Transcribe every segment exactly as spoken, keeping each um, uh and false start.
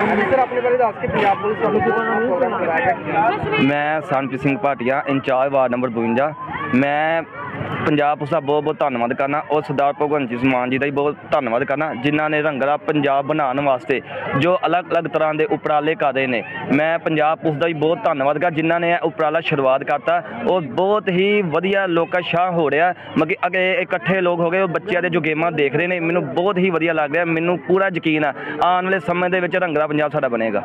मैं Sunpreet Singh Bhatia incharge ward number बवंजा। मैं पंजाब पुलिस का बहुत बहुत धन्यवाद करना और सरदार भगवंत जी मान जी का भी बहुत धन्यवाद करना जिन्होंने रंगला पंजाब बनाने वास्ते जो अलग अलग तरह के उपराले कर रहे हैं। मैं पंजाब पुलिस का भी बहुत धन्यवाद कर जिन्होंने उपराला शुरुआत करता और बहुत ही वधिया लोग शाह हो रहा। मतलब अगे इकट्ठे लोग हो गए बच्चों के जो गेमां देख रहे हैं मैनू बहुत ही वधिया लग रहा। मैनू पूरा यकीन है आने वाले समय के रंगला पंजाब साडा बनेगा।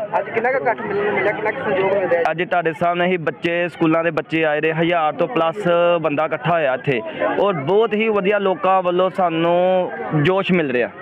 अज तुहाडे सामने ही बच्चे स्कूलों के बच्चे आए रहे हज़ार तो प्लस बंदा इकट्ठा होया इत्थे और बहुत ही वधिया लोगों वालों सानू जोश मिल रहा।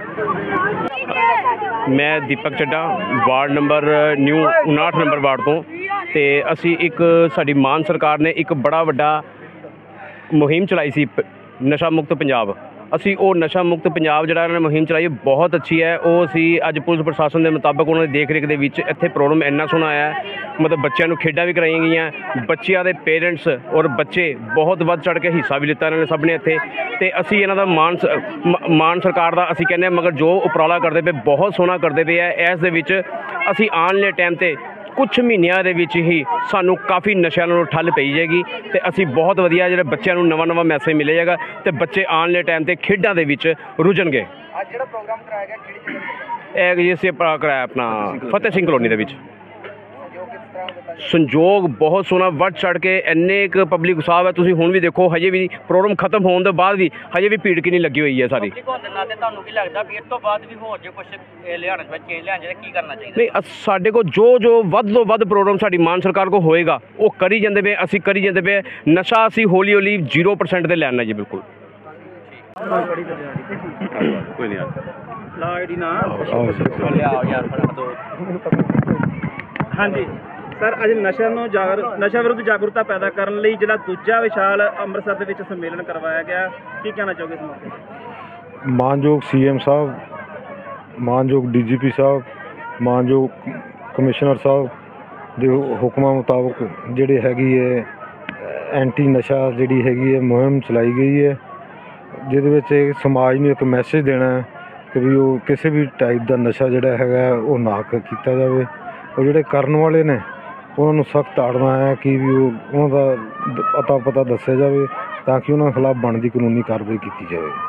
मैं दीपक चड्डा वार्ड नंबर न्यू उनाहठ नंबर वार्ड तो ते असी एक साडी मान सरकार ने एक बड़ा वड्डा मुहिम चलाई सी नशा मुक्त पंजाब। असी वो नशा मुक्त पंजाब जिहड़ा इन्होंने मुहिम चलाई बहुत अच्छी है। वो असी अज पुलिस प्रशासन के मुताबिक उन्होंने देख रेख के इत्थे प्रोग्राम इन्ना सोहना आया मतलब बच्चों खेडां भी कराई गई बच्चों के पेरेंट्स और बच्चे बहुत वध चढ़ के हिस्सा भी लिता इन्होंने सब ने इत्थे ते असी इन्हां दा मान मान सरकार का असी कहने मगर जो उपराला करते पे बहुत सोहना करते पे है। इस दे विच असी आने वाले टाइम ते कुछ महीनों के ही सानू काफ़ी नशे नालों ठल पई जाएगी तो असी बहुत वधिया जो बच्चों को नवा नवा मैसेज मिले जाएगा तो बच्चे आने वाले टाइम से खेडों के विच रुझणगे। जी असी कराया अपना फतेह सिंह कलोनी के संजोग बहुत सोहना वध चढ़ के इन्ने एक पब्लिक साहब है। तुसीं हुण भी देखो हजे भी प्रोग्राम खत्म होने के बाद भी हजे भी भीड़ कितनी लगी हुई है सारी। नहीं साडे को जो जो वध तो वध प्रोग्राम साडी मान सरकार को होएगा वो करी जांदे पे असी करी जांदे पे नशा असी हौली हौली जीरो परसेंट ते लैना जी बिल्कुल। हाँ जी सर अज नशा जागर नशा विरुद्ध जागरूकता पैदा करने लिए जिला दूजा विशाल अमृतसर के सम्मेलन करवाया गया की कहना चाहोगे इस मौके? मानयोग सी एम साहब, मानयोग डी जी पी साहब, मानयोग कमिश्नर साहब के हुक्मां मुताबक जिहड़ी हैगी है एंटी नशा जिहड़ी हैगी है मुहिम चलाई गई है जिहदे विच समाज नूं एक मैसेज देना है कि भी वो किसी भी टाइप का नशा जिहड़ा हैगा वो ना किया जाए और जिहड़े करन वाले ने उन्होंने सख्त आड़ना है कि भी उन्हों का अता पता दस्या जाए ताकि उन्होंने खिलाफ बनती कानूनी कार्रवाई की जाए।